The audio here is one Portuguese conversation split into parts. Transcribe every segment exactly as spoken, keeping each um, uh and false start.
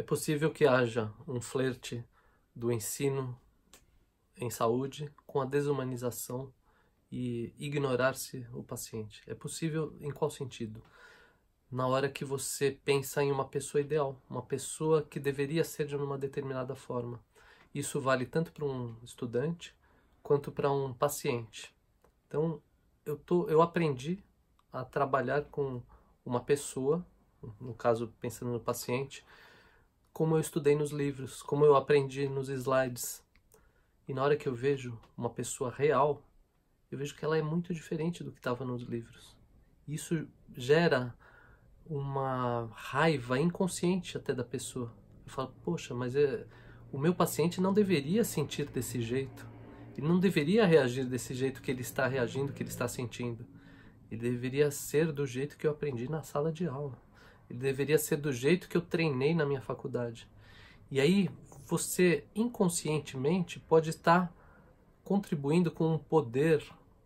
É possível que haja um flerte do ensino em saúde com a desumanização e ignorar-se o paciente. É possível em qual sentido? Na hora que você pensa em uma pessoa ideal, uma pessoa que deveria ser de uma determinada forma. Isso vale tanto para um estudante quanto para um paciente. Então, eu, tô, eu aprendi a trabalhar com uma pessoa, no caso, pensando no paciente, como eu estudei nos livros, como eu aprendi nos slides. E na hora que eu vejo uma pessoa real, eu vejo que ela é muito diferente do que estava nos livros. Isso gera uma raiva inconsciente até da pessoa. Eu falo, poxa, mas é... o meu paciente não deveria sentir desse jeito. Ele não deveria reagir desse jeito que ele está reagindo, que ele está sentindo. Ele deveria ser do jeito que eu aprendi na sala de aula. Ele deveria ser do jeito que eu treinei na minha faculdade. E aí você inconscientemente pode estar contribuindo com um poder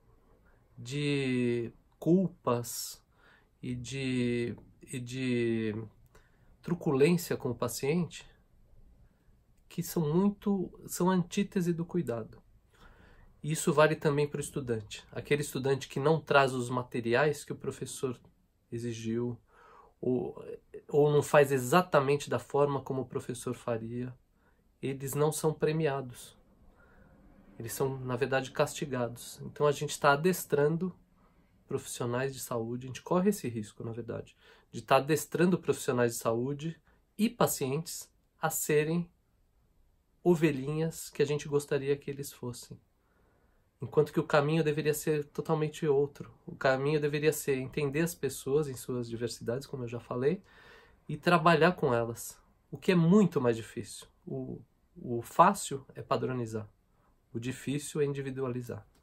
de culpas e de, e de truculência com o paciente que são muito, são antítese do cuidado. E isso vale também para o estudante. Aquele estudante que não traz os materiais que o professor exigiu, ou, ou não faz exatamente da forma como o professor faria, eles não são premiados. Eles são, na verdade, castigados. Então a gente está adestrando profissionais de saúde, a gente corre esse risco, na verdade, de estar adestrando profissionais de saúde e pacientes a serem ovelhinhas que a gente gostaria que eles fossem. Enquanto que o caminho deveria ser totalmente outro. O caminho deveria ser entender as pessoas em suas diversidades, como eu já falei, e trabalhar com elas. O que é muito mais difícil. O, o fácil é padronizar. O difícil é individualizar.